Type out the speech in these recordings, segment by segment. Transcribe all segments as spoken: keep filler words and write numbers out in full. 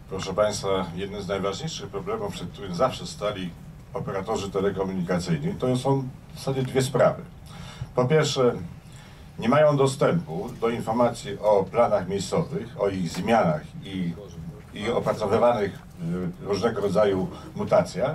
Proszę Państwa, jednym z najważniejszych problemów, przed którym zawsze stali operatorzy telekomunikacyjni, to są w zasadzie dwie sprawy. Po pierwsze, nie mają dostępu do informacji o planach miejscowych, o ich zmianach i, i opracowywanych różnego rodzaju mutacjach.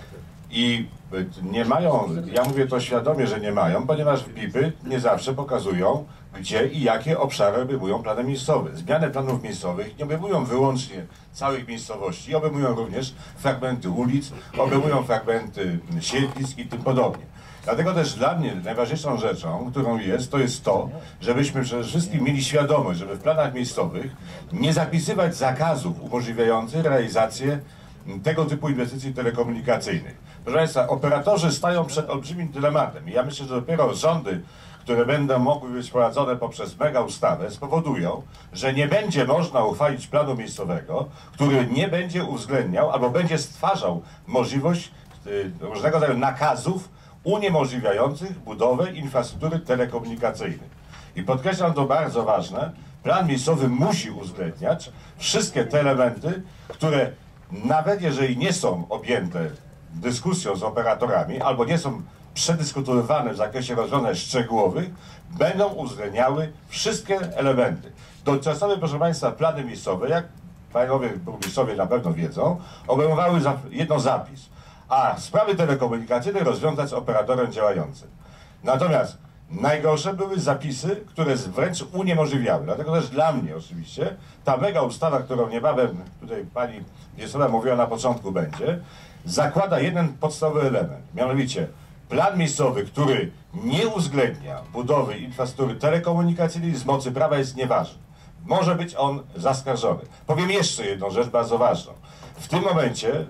I nie mają, ja mówię to świadomie, że nie mają, ponieważ B I P-y nie zawsze pokazują, gdzie i jakie obszary obejmują plany miejscowe. Zmiany planów miejscowych nie obejmują wyłącznie całych miejscowości, obejmują również fragmenty ulic, obejmują fragmenty siedlisk i tym podobnie. Dlatego też dla mnie najważniejszą rzeczą, którą jest, to jest to, żebyśmy przede wszystkim mieli świadomość, żeby w planach miejscowych nie zapisywać zakazów umożliwiających realizację tego typu inwestycji telekomunikacyjnych. Proszę Państwa, operatorzy stają przed olbrzymim dylematem i ja myślę, że dopiero rządy, które będą mogły być wprowadzone poprzez mega ustawę, spowodują, że nie będzie można uchwalić planu miejscowego, który nie będzie uwzględniał albo będzie stwarzał możliwość y, różnego rodzaju nakazów uniemożliwiających budowę infrastruktury telekomunikacyjnej. I podkreślam to bardzo ważne, plan miejscowy musi uwzględniać wszystkie te elementy, które nawet jeżeli nie są objęte dyskusją z operatorami albo nie są przedyskutowane w zakresie rozwiązań szczegółowych, będą uwzględniały wszystkie elementy. Dotychczasowe, proszę Państwa, plany miejscowe, jak panowie burmistrzowie na pewno wiedzą, obejmowały jedno zapis, a sprawy telekomunikacyjne rozwiązać z operatorem działającym. Natomiast najgorsze były zapisy, które wręcz uniemożliwiały. Dlatego też dla mnie oczywiście ta mega ustawa, którą niebawem tutaj pani Wiesława mówiła na początku będzie, zakłada jeden podstawowy element, mianowicie plan miejscowy, który nie uwzględnia budowy infrastruktury telekomunikacyjnej z mocy prawa jest nieważny. Może być on zaskarżony. Powiem jeszcze jedną rzecz bardzo ważną. W tym momencie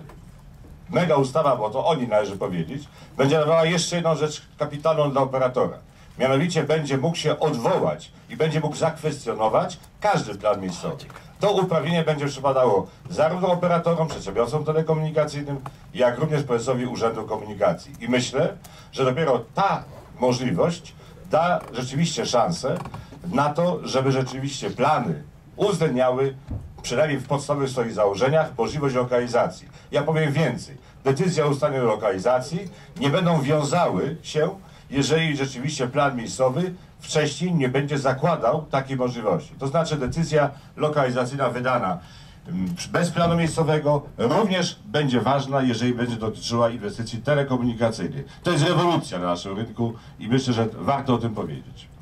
mega ustawa, bo to o niej należy powiedzieć, będzie dawała jeszcze jedną rzecz kapitalną dla operatora. Mianowicie będzie mógł się odwołać i będzie mógł zakwestionować każdy plan miejscowy. To uprawnienie będzie przypadało zarówno operatorom, przedsiębiorcom telekomunikacyjnym, jak również prezesowi Urzędu Komunikacji. I myślę, że dopiero ta możliwość da rzeczywiście szansę na to, żeby rzeczywiście plany uwzględniały, przynajmniej w podstawowych swoich założeniach, możliwość lokalizacji. Ja powiem więcej. Decyzje o ustaleniu lokalizacji nie będą wiązały się, jeżeli rzeczywiście plan miejscowy wcześniej nie będzie zakładał takiej możliwości. To znaczy decyzja lokalizacyjna wydana bez planu miejscowego również będzie ważna, jeżeli będzie dotyczyła inwestycji telekomunikacyjnych. To jest rewolucja na naszym rynku i myślę, że warto o tym powiedzieć.